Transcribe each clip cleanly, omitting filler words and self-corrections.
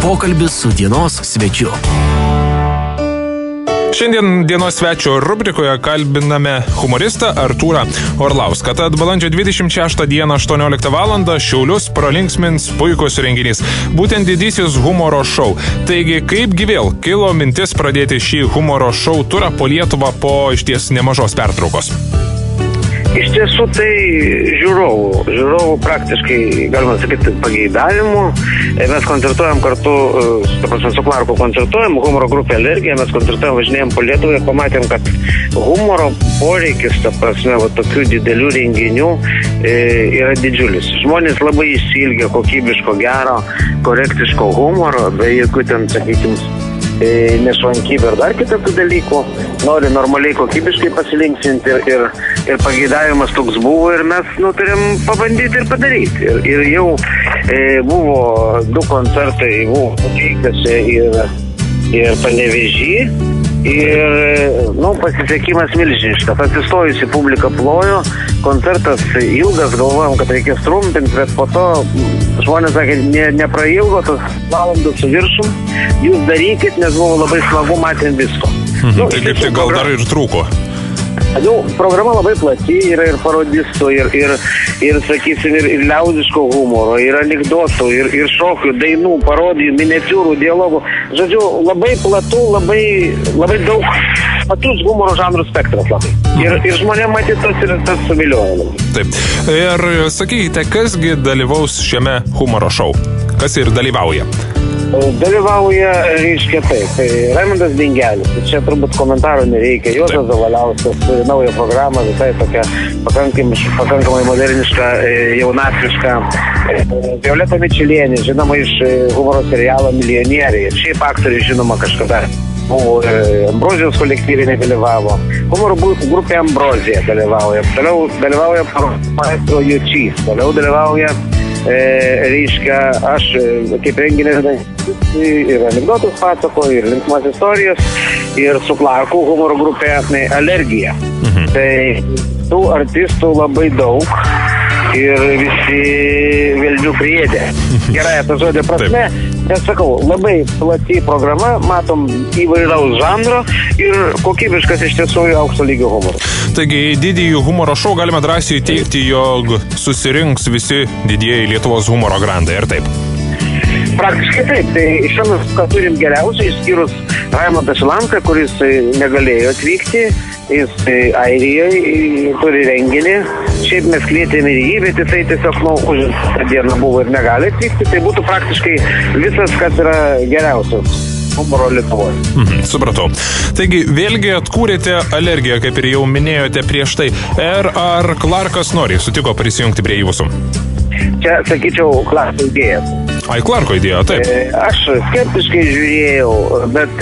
Pokalbis su dienos svečiu. Šiandien dienos svečio rubrikoje kalbiname humoristą Artūrą Orlauską. Tad balandžio 26 dieną 18 val. Šiaulius pralinksmins puikus renginys. Būtent didysis humoro šou. Taigi, kaipgi vėl kilo mintis pradėti šį humoro šou turą po Lietuvą po išties nemažos pertraukos? Iš tiesų tai žiūrovų praktiškai, galima sakyti, pageidavimų. Mes koncertuojam kartu, su Klarku koncertuojam, humoro grupė Alergija, mes koncertuojam, važinėjom po Lietuvą ir pamatėm, kad humoro poreikis, ta prasme, tokių didelių renginių yra didžiulis. Žmonės labai išsiilgia kokybiško, gero, korektiško humoro, be jokių ten, sakykim, nešvankybė ir dar kitokių dalykų, nori normaliai kokybiškai pasilinksminti ir pageidavimas toks buvo ir mes turim pabandyti ir padaryti. Ir jau buvo 2 koncertai, buvo Pateikėse ir Panevėžy ir pasisekimas milžiniškas. Atsistojusi publika plojo, koncertas ilgas, galvojom, kad reikės trumpinti, bet po to žmonės sakė, neprailgo tos valandos su viršum, jūs darykit, nes buvo labai smagu, matėm visko. Tai kaip tai gal dar ir trūko? Programa labai plati, yra ir parodistų, ir sakysim, ir liaudiško humoro, ir anekdotų, ir šokių, dainų, parodijų, miniatiūrų, dialogų. Žodžiu, labai platu, labai daug platus humoro žanrų spektras labai. Ir žmonėm matyti tas suvilioja. Taip. Ir sakykite, kasgi dalyvaus šiame humoro šou? Kas ir dalyvauja? Dalyvauja, reiškia taip, Raimundas Dingelis, čia turbūt komentarų nereikia, Juozas Zavaliauskas turi naują programą, visai tokia pakankamai moderniška, jaunatviška, Violeta Mičelienė, žinoma iš humoro serialo Milijonieriai, šiaip aktoriai žinoma kažkada buvo, Ambrozijos kolektyvinė dalyvavo, humoro grupė Ambrozija dalyvauja, toliau dalyvauja maestro Jučys, toliau dalyvauja reiškia, aš kaip renginės ir anekdotus pasakoju, ir linksmas istorijas, ir su Klarku humoro grupė Alergija. Tai tų artistų labai daug ir visi velnių priėdė. Gerai, tą žodį prasme, nes sakau, labai plati programa, matom įvairaus žanro ir kokybiškas iš tiesų aukšto lygio humoro. Taigi, į didįjį humoro šou galime drąsiai teigti, jog susirinks visi didieji Lietuvos humoro grandai, ar taip? Praktiškai taip. Tai šiandien, ką turim geriausiai, išskyrus Raimondą Šilanką, kuris negalėjo atvykti, jis Airijoje turi renginį. Šiaip mes kvietėme ir jį, bet jisai tiesiog už tą dieną buvo ir negali atvykti. Tai būtų praktiškai visas, kas yra geriausias humoro Lietuvoje. Supratau. Taigi, vėlgi atkūrėte Alergiją, kaip ir jau minėjote prieš tai. Ar Klarkas sutiko prisijungti prie jūsų? Čia, sakyčiau, Klarko idėja. Klarko idėja, taip. Aš skeptiškai žiūrėjau, bet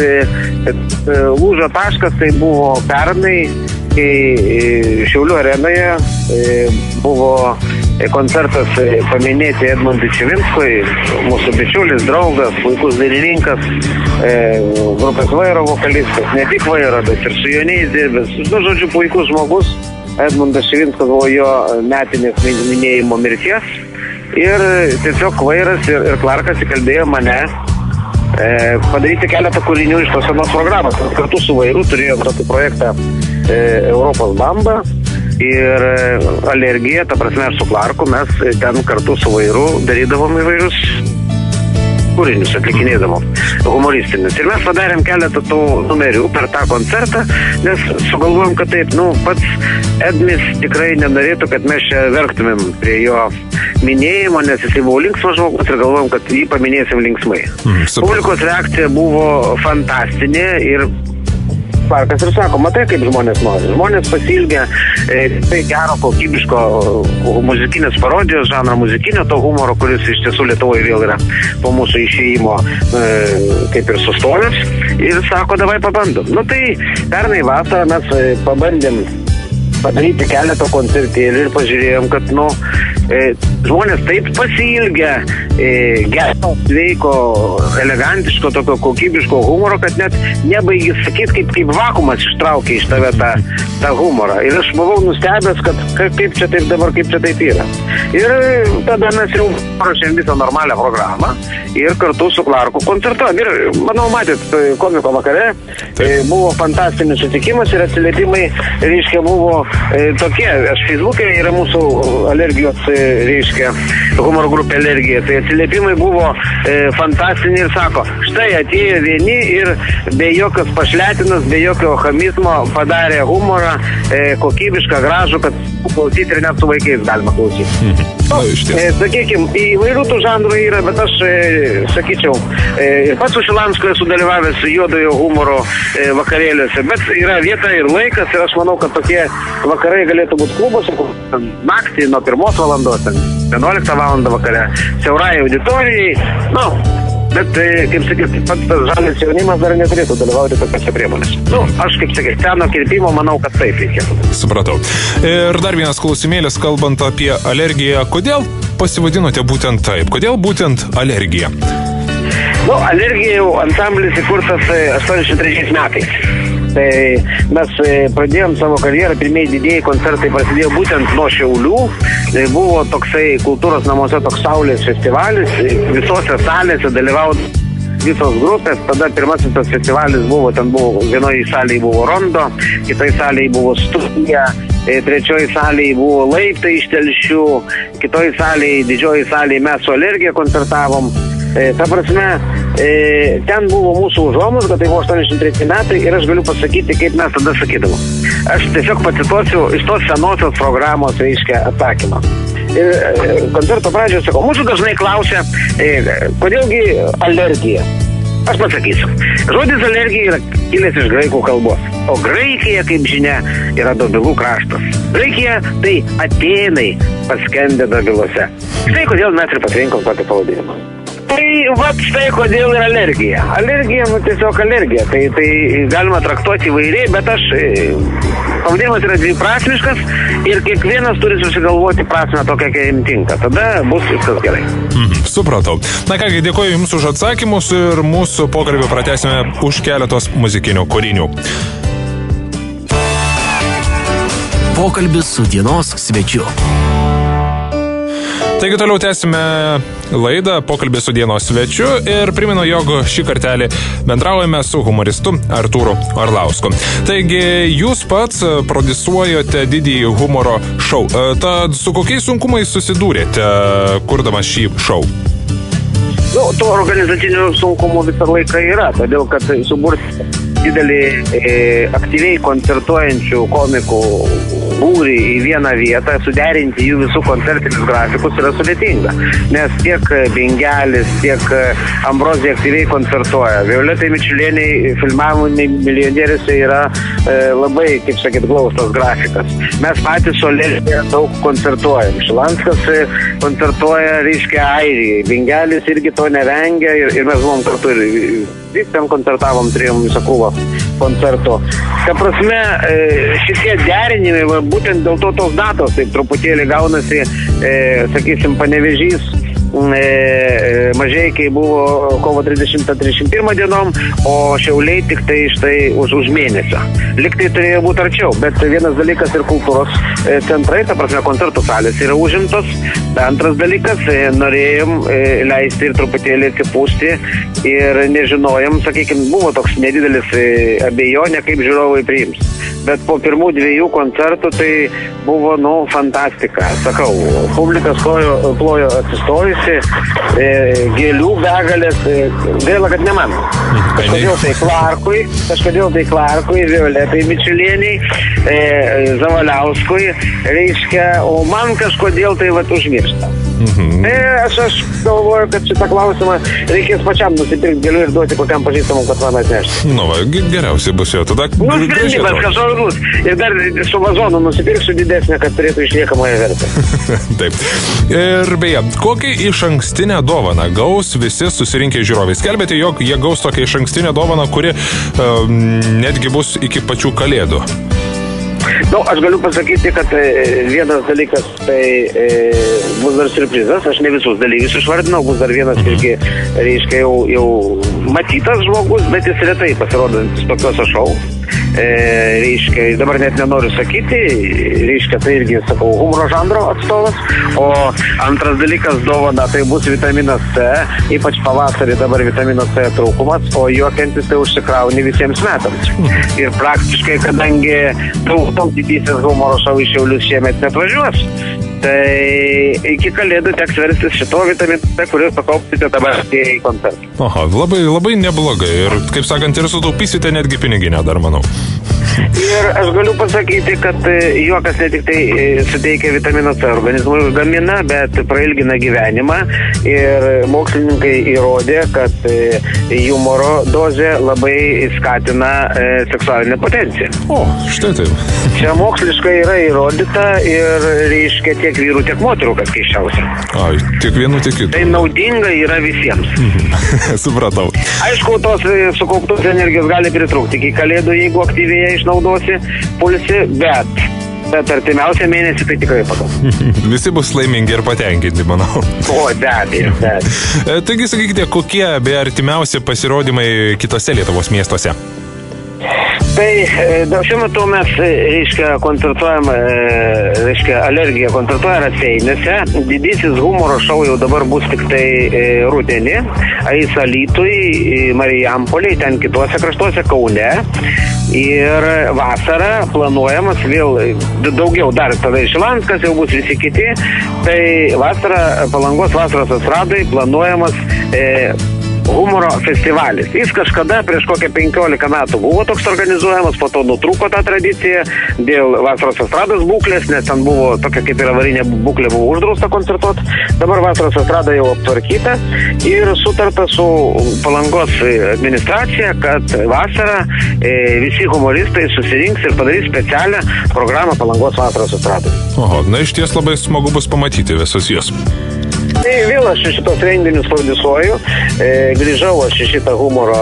lūžio taškas tai buvo pernai, kai Šiaulių arenoje buvo koncertas paminėti Edmundui Čivinskui, mūsų bičiulis, draugas, puikus dainininkas, grupės Vairo vokalistas, ne tik Vairo, bet ir su jauniais dirbęs. Žodžiu, puikus žmogus. Edmundas Čivinskas buvo jo metinės minėjimo mirties. Ir tiesiog Vairas ir Klarkas įkalbėjo mane padaryti keletą kūrinių iš tos senos programos. Kartu su Vairu turėjom tokį projektą Europos Bamba ir Alergija, ta prasme ir su Klarku, mes ten kartu su Vairu darydavom įvairius kūrinius, atlikinėdavom humoristinius. Ir mes padarėm keletą tų numerių per tą koncertą, nes sugalvojom, kad taip, pats Edmis tikrai nenorėtų, kad mes čia verktumėm prie jo minėjimo, nes jisai buvo linksmas žmogus ir galvojom, kad jį paminėsim linksmai. Publikos reakcija buvo fantastinė ir Klarkas ir sako, matai, kaip žmonės nori. Žmonės pasiilgia tai gero, kokybiško muzikinės parodijos žanro, muzikinio to humoro, kuris iš tiesų Lietuvoje vėl yra po mūsų išėjimo kaip ir sustojęs. Ir sako, davai pabandom. Tai pernai vasarą mes pabandėm padaryti keletą koncertėlių ir pažiūrėjom, kad žmonės taip pasiilgę gero, sveiko, elegantiško, tokio kokybiško humoro, kad net nebaigi sakyti, kaip vakuumas ištraukia iš tave tą humorą. Ir aš buvau nustebęs, kad kaip čia taip dabar, kaip čia taip yra. Ir tada mes jau parašėm visą normalią programą ir kartu su Clarku koncertuojam. Ir, manau, matėt, komiko vakare buvo fantastinis sutikimas ir atsiliepimai, reiškia, buvo tokie. Aš Facebook'e yra mūsų alergijos, reiškia, humoro grupė Alergija. Tai atsiliepimai buvo fantastiniai ir sako, štai atėjo vieni ir be jokios pašletinas, be jokio chamizmo padarė humorą, kokybišką, gražų, kad klausyti ir net su vaikais galima klausyti. Sakykime, įvairių tų žanrų yra, bet aš sakyčiau, ir pats su Šilanskiu esu dalyvavęs juodojo humoro vakarėliuose, bet yra vieta ir laikas ir aš manau, kad tokie vakarai galėtų būti klubuose, naktį nuo 1 valandos, 11 valandą vakare, siaurai auditorijai, bet, kaip sakyt, pats tas žalias jaunimas dar neturėtų dalyvauti tokiose priemonėse. Aš, kaip sakyt, seno kirpimo, manau, kad taip reikėtų. Supratau. Ir dar vienas klausimėlis, kalbant apie alergiją. Kodėl pasivadinote būtent taip? Kodėl būtent Alergija? Alergija jau ansamblis įkurtas 83 metais. Tai mes pradėjom savo karjerą, pirmieji didieji koncertai prasidėjo būtent nuo Šiaulių. Buvo toksai kultūros namuose toks Saulės festivalis, visose salėse dalyvavo visos grupės. Tada pirmasis tas festivalis buvo, ten buvo, vienoje salėje buvo Rondo, kitoje salėje buvo Studija, trečioje salėje buvo Laiptai iš Telšių, kitoje salėje, didžioji salėje mes su Alergija koncertavom. Ta prasme, ten buvo mūsų užuomazga, tai buvo 83 metai ir aš galiu pasakyti, kaip mes tada sakydavom. Aš tiesiog pacituosiu iš tos senosios programos, reiškia, atsakymą. Ir koncerto pradžioje sakau, mūsų dažnai klausia, kodėlgi alergija. Aš pasakysiu. Žodis alergija yra kilęs iš graikų kalbos. O Graikija, kaip žinia, yra dobilų kraštas. Graikija tai Atėnai paskendę dobiluose. Štai kodėl mes ir pasirinkom tokį pavadinimą. Tai štai kodėl yra alergija. Alergija, tiesiog alergija. Tai galima traktuoti įvairiai, bet pavadinimas yra dviprasmiškas ir kiekvienas turi susigalvoti prasmę tokią, kai jam tinka. Tada bus viskas gerai. Supratau. Na kągi, dėkoju Jums už atsakymus ir mūsų pokalbį pratęsime už keletos muzikinių kūrinių. Pokalbis su dienos svečiu. Taigi toliau tęsime laidą Pokalbį su dienos svečiu ir primenu, jog šį kartelį bendraujame su humoristu Artūru Orlausku. Taigi jūs pats prodiusuojote didįjį humoro šou. Tad su kokiais sunkumais susidūrėte, kurdamas šį šou? To organizacinių sunkumų visą laiką yra, todėl kad suburti didelį aktyviai koncertuojančių komikų būrį į vieną vietą, suderinti jų visų koncertinius grafikus yra sudėtinga. Nes tiek Bingelis, tiek Ambrozija aktyviai koncertuoja. Violetai Mičiulieniai filmavimai milijonieriuose yra labai, kaip sakyt, glaustas grafikas. Mes patys su Alergija daug koncertuojam. Šilanskas koncertuoja, reiškia, Airijai. Bingelis irgi to nevengia ir mes buvom kartu ir ten koncertavom, turėjom visą krūvą koncertų. Ta prasme, šitie derinimai, būtent dėl to tos datos, taip truputėlį gaunasi, sakysim, Panevėžys, Mažeikiai buvo kovo 30-31 dienom, o Šiauliai tik tai štai už mėnesio. Liktai turėjo būti arčiau, bet vienas dalykas ir kultūros centrai, ta prasme, koncertų salės yra užimtos. Antras dalykas, norėjom leisti ir truputėlį atsipūsti ir nežinojom, sakykime, buvo toks nedidelis abejonė, kaip žiūrovai priims. Bet po pirmų 2 koncertų tai buvo, fantastika. Sakau, publikas plojo atsistojusi, gėlių begalės, gaila, kad ne man. Kažkodėl tai Clarkui, Violetai Mičiulieniai, Zavaliauskui, reiškia, o man kažkodėl tai užmiršta. Aš galvoju, kad šitą klausimą reikės pačiam nusipirkti gėlių ir duoti kokiam pažįstamam, kad man atnešti. Geriausiai bus jau tada. Sprendimas, kažkoks bus. Ir dar su vazonu nusipirksiu didesnę, kad turėtų išliekamąją vertę. Taip. Ir beje, kokią išankstinę dovaną gaus visi susirinkę žiūrovai? Skelbėte, jog jie gaus tokią išankstinę dovaną, kuri netgi bus iki pačių kalėdų. Aš galiu pasakyti, kad vienas dalykas tai bus dar siurprizas, aš ne visus dalyvius išvardinau, bus dar vienas irgi, reiškia, jau matytas žmogus, bet jis retai pasirodantis tokiuose šou. Reiškia, dabar net nenoriu sakyti, reiškia, tai irgi, sakau, humoro žanro atstovas, o antras dalykas dovana, tai bus vitaminas C, ypač pavasarį dabar vitaminas C trūkumas, o juokiantis tai užsikrauni visiems metams. Ir praktiškai, kadangi daug didysis humoro šou į Šiaulius šiemet netvažiuos, tai iki kalėdų teks verstis šito vitamino C, kuriuos pakaupsite dabar į koncertą. Aha, labai neblogai ir, kaip sakant, ir sutaupysite netgi piniginę dar, manau. Ir aš galiu pasakyti, kad juokas ne tik tai suteikia vitamino C organizmui gamina, bet prailgina gyvenimą ir mokslininkai įrodė, kad humoro dozė labai skatina seksualinę potenciją. O, štai taip. Čia moksliškai yra įrodyta ir reiškia tiek vyrų, tiek moterų, kad keiščiausia. Ai, tiek vienų, tiek kitų. Tai naudinga yra visiems. Supratau. Aišku, tos sukauptos energijos gali pritrūkti iki kalėdų, jeigu aktyviai išnaudosi, pulsi, bet artimiausią mėnesį tai tikrai pakals. Visi bus laimingi ir patenkinti, manau. O, be abejo. Taigi, sakykite, kokie be artimiausi pasirodymai kitose Lietuvos miestuose? Tai šiuo metu mes, reiškia, koncertuojam, reiškia, Alergija koncertuoja Raseiniuose. Didysis humoro šou jau dabar bus tik tai rudenį. Eis Alytui, Marijampoliai, ten kituose kraštuose, Kaune. Ir vasarą planuojamas vėl daugiau dar, tada Šilanskas jau bus visi kiti. Tai vasarą, Palangos vasaros estradai planuojamas humoro festivalis. Jis kažkada prieš kokią 15 metų buvo toks organizuojamas, po to nutrūko tą tradiciją dėl vasaros estrados būklės, nes ten buvo tokia kaip ir avarinė būklė, buvo uždrausta koncertuoti. Dabar vasaros estrada jau aptvarkyta ir sutarta su Palangos administracija, kad vasarą visi humoristai susirinks ir padarys specialią programą Palangos vasaros estradai. Oho, na iš ties labai smagu bus pamatyti visus juos. Tai vėl aš šitos renginius prodiusuoju, grįžau aš į šitą humoro,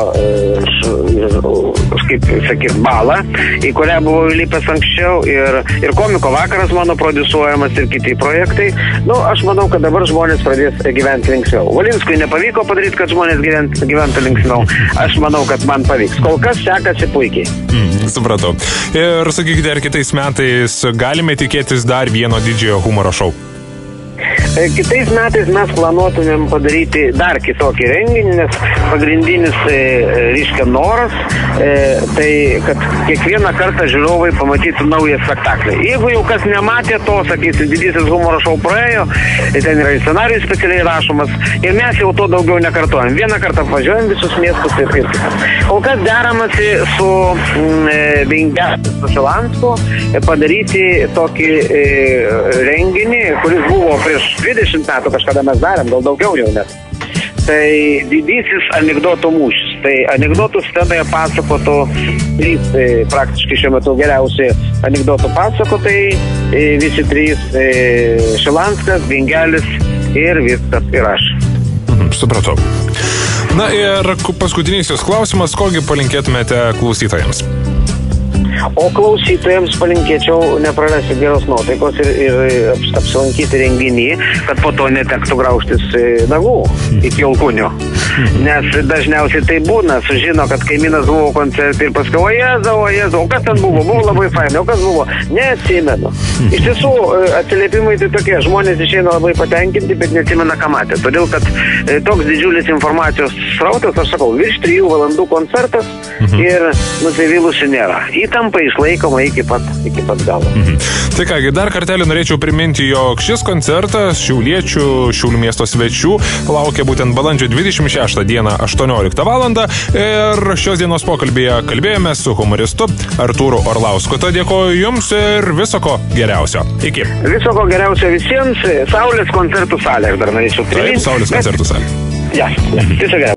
kaip sakyt, balą, į kurią buvau įlipęs anksčiau ir komiko vakaras mano prodiusuojamas ir kiti projektai. Aš manau, kad dabar žmonės pradės gyventi linksmiau. Valinskui nepavyko padaryti, kad žmonės gyventų linksmiau. Aš manau, kad man pavyks. Kol kas sekasi puikiai. Supratau. Ir sakykite, ar kitais metais galime tikėtis dar vieno didžiojo humoro šou? Kitais metais mes planuotumėm padaryti dar kitokį renginį, nes pagrindinis, reiškia, noras, tai kad kiekvieną kartą žiūrovai pamatytų naują spektaklį. Jeigu jau kas nematė to, sakysi, didysis humoro šou praėjo, ten yra scenarijus specialiai rašomas ir mes jau to daugiau nekartojam. Vieną kartą važiuojam visus miestus ir kitą. Kol kas deramasi su Šilansku padaryti tokį renginį, kuris buvo prieš 20 metų kažkada mes darėm, gal daugiau jau net. Tai didysis anekdotų mūšis. Tai anekdotų scenoje pasakotų trys praktiškai šiuo metu geriausi anekdotų pasakotojai, visi trys Šilanskas, Bingelis ir viskas ir aš. Supratau. Na ir paskutinysis klausimas, kogi palinkėtumėte klausytojams? O klausytojams palinkėčiau neprarasti geros nuotaikos ir apsilankyti renginį, kad po to netektų graužtis nagų iki alkūnių. Nes dažniausiai tai būna, sužino, kad kaimynas buvo koncerte ir paskui, o Jėzau, o kas ten buvo? Buvo labai fainai, o kas buvo? Neatsimenu. Iš tiesų, atsiliepimai tai tokie, žmonės išeina labai patenkinti, bet neatsimena, ką matė. Todėl, kad toks didžiulis informacijos srautas, aš sakau, virš 3 valandų koncertas ir nusivylusių nėra. Įtampa išlaikoma iki pat galo. Tai kągi, dar kartelį norėčiau priminti, jog šis koncertas šiauliečių, Šiaulių miesto svečių laukia būtent balandžio 26 dieną 18 valandą ir šios dienos pokalbėje kalbėjome su humoristu Artūru Orlausku. Tad dėkoju Jums ir viso ko geriausio. Iki. Viso ko geriausio visiems. Saulės koncertų salė, aš dar norėčiau priminti. Taip, Saulės koncertų salė. Ja, viso geriausio.